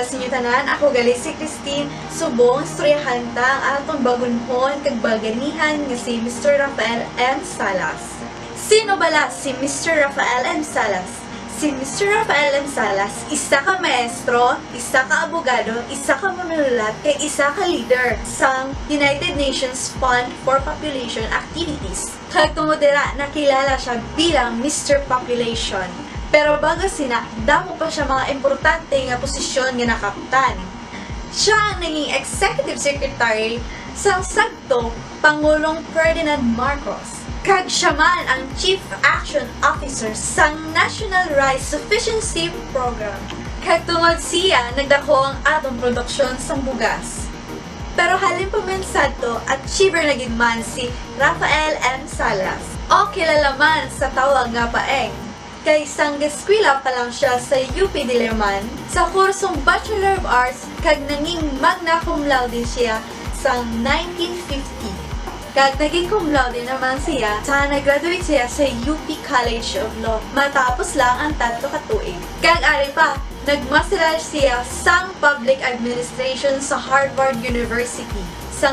sa inyo tanan, ako gali si Cristine, subong istoryahan ta ang atong bagunhon kag baganihan nga si Mr. Rafael M. Salas. Sino bala si Mr. Rafael M. Salas? Si Mr. Rafael M. Salas, isa ka maestro, isa ka abogado, isa ka manunulat, kay isa ka leader sa United Nations Fund for Population Activities. Kag tungod dira, nakilala siya bilang Mr. Population. Pero bago sina, damo pa siya mga importante nga posisyon nga nakaptan. Siya ang naging Executive Secretary sa sagto Pangulong Ferdinand Marcos. Kag siya man ang Chief Action Officer sa National Rice Sufficiency Program. Kag tungod siya, nagdako ang atong produksyon sa bugas. Pero halin pa man sadto, achiever na gid man si Rafael M. Salas. O kilala man sa tawag nga paeng. Kay isang eskwela pa lang siya sa UP Diliman sa kursong Bachelor of Arts kag naging magna cum laude siya sa 1950. Kag naging cum laude naman siya sa nag-graduate siya sa UP College of Law matapos lang ang 3 ka tuig. Kag ari pa, nagmasteral siya sa Public Administration sa Harvard University sa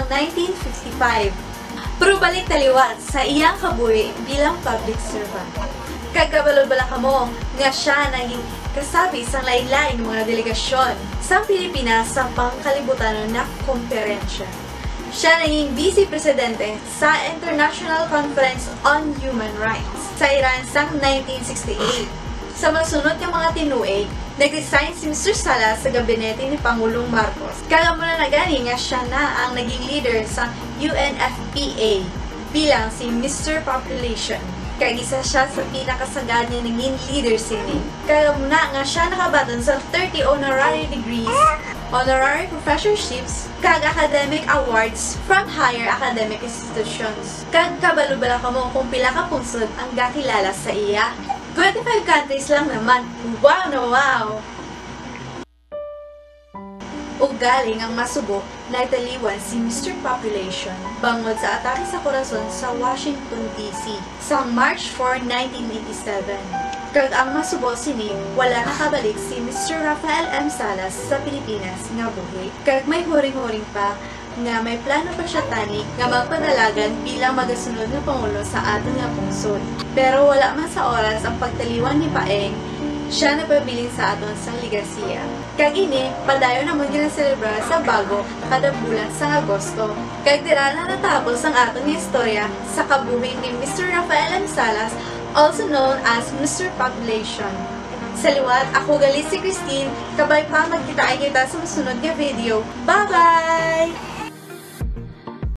1955. Pero balik taliwat sa iyang kabuhi bilang public servant. Kagkabalol-bala ka mo nga siya naging kasabi sa lain-lain mga delegasyon sa Pilipinas sa pangkalibutan na komperensya. Siya naging Vice Presidente sa International Conference on Human Rights sa Iran sa 1968. Sa masunod ng mga tinuig, nag-resign si Mr. Salas sa gabinete ni Pangulong Marcos. Kaya mo na nagani nga siya na ang naging leader sa UNFPA bilang si Mr. Population. Kaya isa siya sa pinakasagad niya naging leader sini. Kaya muna nga siya nakabaton sa 30 honorary degrees, honorary professorships, kag academic awards from higher academic institutions. Kag kabalo-bala ka mo kung pila ka punsod ang gakilala sa iya. 25 countries lang naman. Wow na wow! Galing ang masubo na italiwan si Mr. Population bangod sa atake sa korason sa Washington, D.C. sa March 4, 1987. Kag ang masubo sini, wala nakabalik si Mr. Rafael M. Salas sa Pilipinas nga buhi. Kag may huring-huring pa nga may plano pa siya tani nga magpadalagan bilang magasunod na Pangulo sa aton nga pungsod. Pero wala man sa oras ang pagtaliwan ni Paeng, siya napabiling sa aton sa Ligasiya. Kag ini, padayon naman ginaselebrar sa bago kada bulan sa Agosto. Kag dira na natapos ang aton istorya sa kabuhi ni Mr. Rafael M. Salas, also known as Mr. Population. Sa liwat, ako gali si Cristine, kabay pa magkita-kita sa masunod nga video. Bye-bye!